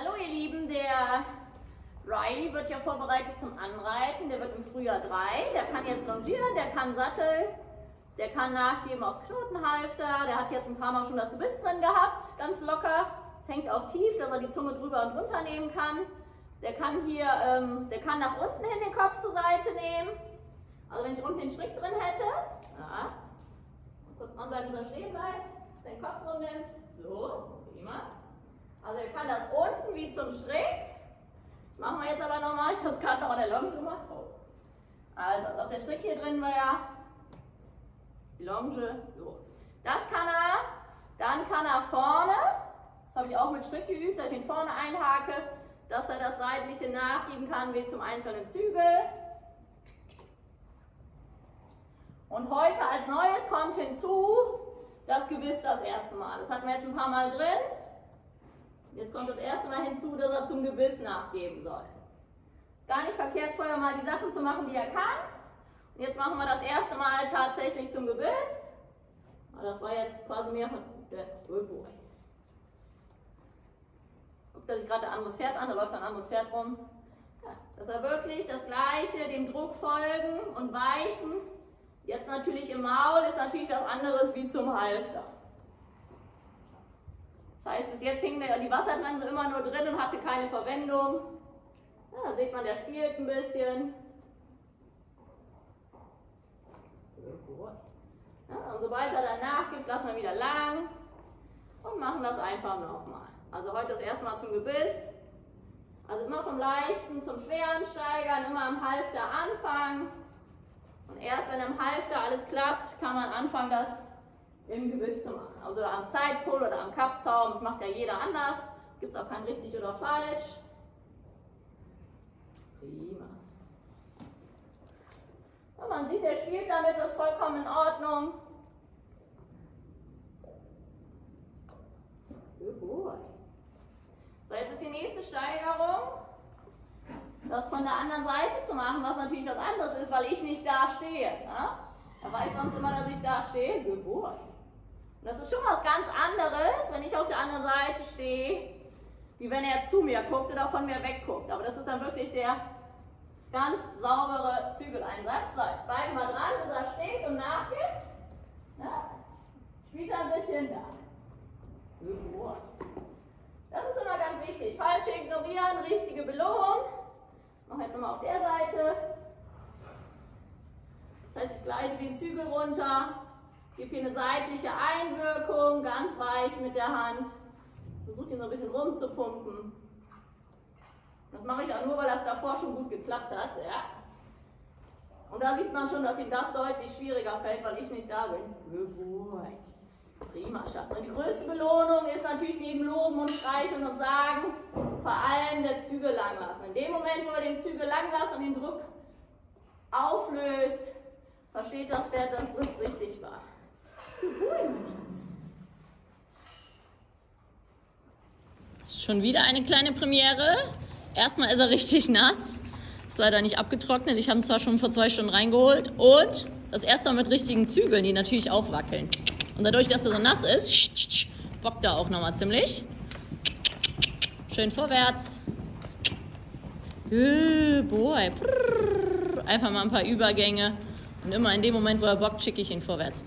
Hallo ihr Lieben, der Riley wird ja vorbereitet zum Anreiten, der wird im Frühjahr 3, der kann jetzt longieren, der kann satteln, der kann nachgeben aufs Knotenhalfter, der hat jetzt ein paar Mal schon das Gebiss drin gehabt, ganz locker, es hängt auch tief, dass er die Zunge drüber und runter nehmen kann. Der kann hier, der kann nach unten hin den Kopf zur Seite nehmen, also wenn ich unten den Strick drin hätte, ja, kurz dranbleiben, bis er stehen bleibt, den Kopf rumnimmt, so, prima. Also er kann das unten wie zum Strick. Das machen wir jetzt aber nochmal. Ich habe es gerade noch an der Longe gemacht. Oh. Also als ob der Strick hier drin wäre. Die Longe. So. Das kann er. Dann kann er vorne. Das habe ich auch mit Strick geübt, dass ich ihn vorne einhake, dass er das seitliche nachgeben kann wie zum einzelnen Zügel. Und heute als Neues kommt hinzu das Gebiss das erste Mal. Das hatten wir jetzt ein paar Mal drin. Jetzt kommt das erste Mal hinzu, dass er zum Gebiss nachgeben soll. Ist gar nicht verkehrt, vorher mal die Sachen zu machen, die er kann. Und jetzt machen wir das erste Mal tatsächlich zum Gebiss. Das war jetzt quasi mehr von der Bullboy. Guckt er sich gerade ein anderes Pferd an, da läuft ein anderes Pferd rum. Ja, dass er wirklich das Gleiche, dem Druck folgen und weichen. Jetzt natürlich im Maul ist natürlich was anderes wie zum Halfter. Das heißt, bis jetzt hing die Wassertrense immer nur drin und hatte keine Verwendung. Ja, da sieht man, der spielt ein bisschen. Ja, und sobald er dann nachgibt, lassen wir wieder lang und machen das einfach nochmal. Also heute das erste Mal zum Gebiss. Also immer vom Leichten zum Schweren steigern, immer am Halfter anfangen. Und erst wenn am Halfter alles klappt, kann man anfangen, das im Gebiss zu machen. Also am Sidepull oder am Kappzaum, das macht ja jeder anders. Gibt es auch kein richtig oder falsch. Prima. Und man sieht, der spielt damit, das ist vollkommen in Ordnung. So, jetzt ist die nächste Steigerung, das von der anderen Seite zu machen, was natürlich was anderes ist, weil ich nicht da stehe. Ne? Er weiß sonst immer, dass ich da stehe. Geburt. Und das ist schon was ganz anderes, wenn ich auf der anderen Seite stehe, wie wenn er zu mir guckt oder von mir wegguckt. Aber das ist dann wirklich der ganz saubere Zügeleinsatz. So, jetzt bleiben wir dran, bis er steht und nachgibt. Ja, jetzt spielt er ein bisschen da. Geburt. Das ist immer ganz wichtig. Falsche ignorieren, richtige Belohnung. Ich mache jetzt nochmal auf der Seite. Das heißt, ich gleite den Zügel runter, gebe hier eine seitliche Einwirkung, ganz weich mit der Hand. Versuche ihn so ein bisschen rumzupumpen. Das mache ich auch nur, weil das davor schon gut geklappt hat. Ja. Und da sieht man schon, dass ihm das deutlich schwieriger fällt, weil ich nicht da bin. Prima, Schatz. Und die größte Belohnung ist natürlich neben Loben und Streicheln und Sagen vor allem der Zügel lang lassen. In dem Moment, wo er den Zügel lang lässt und den Druck auflöst, versteht das Pferd, dass es richtig war. Das ist schon wieder eine kleine Premiere. Erstmal ist er richtig nass. Ist leider nicht abgetrocknet. Ich habe ihn zwar schon vor 2 Stunden reingeholt. Und das erste Mal mit richtigen Zügeln, die natürlich auch wackeln. Und dadurch, dass er so nass ist, bockt er auch nochmal ziemlich. Schön vorwärts. Good boy. Einfach mal ein paar Übergänge. Und immer in dem Moment, wo er bockt, schicke ich ihn vorwärts.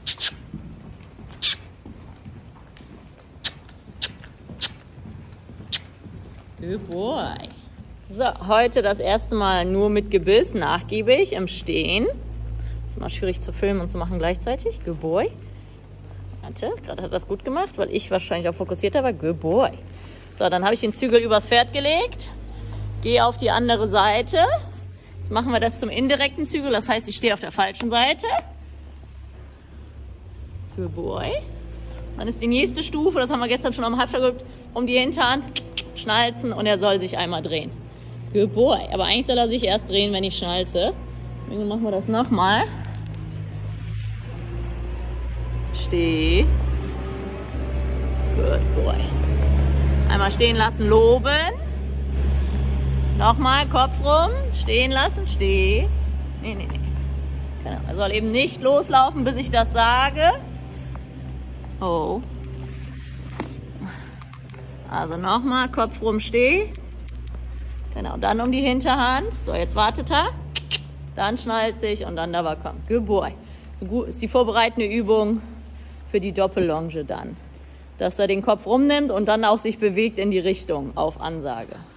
Good boy. So, heute das erste Mal nur mit Gebiss, nachgiebig, im Stehen. Ist immer schwierig zu filmen und zu machen gleichzeitig. Good boy. Warte, gerade hat er das gut gemacht, weil ich wahrscheinlich auch fokussierter war. Good boy. So, dann habe ich den Zügel übers Pferd gelegt. Gehe auf die andere Seite. Jetzt machen wir das zum indirekten Zügel, das heißt, ich stehe auf der falschen Seite. Good boy. Dann ist die nächste Stufe, das haben wir gestern schon am Halfter geübt, um die Hinterhand schnalzen und er soll sich einmal drehen. Good boy. Aber eigentlich soll er sich erst drehen, wenn ich schnalze. Deswegen machen wir das nochmal. Steh. Good boy. Einmal stehen lassen, loben. Nochmal, Kopf rum, stehen lassen, steh. Nee. Genau. Er soll eben nicht loslaufen, bis ich das sage. Oh. Also nochmal, Kopf rum, steh. Genau, dann um die Hinterhand. So, jetzt wartet er. Dann schnallt sich und dann dabei kommt. Good boy. So ist die vorbereitende Übung für die Doppellonge dann. Dass er den Kopf rumnimmt und dann auch sich bewegt in die Richtung auf Ansage.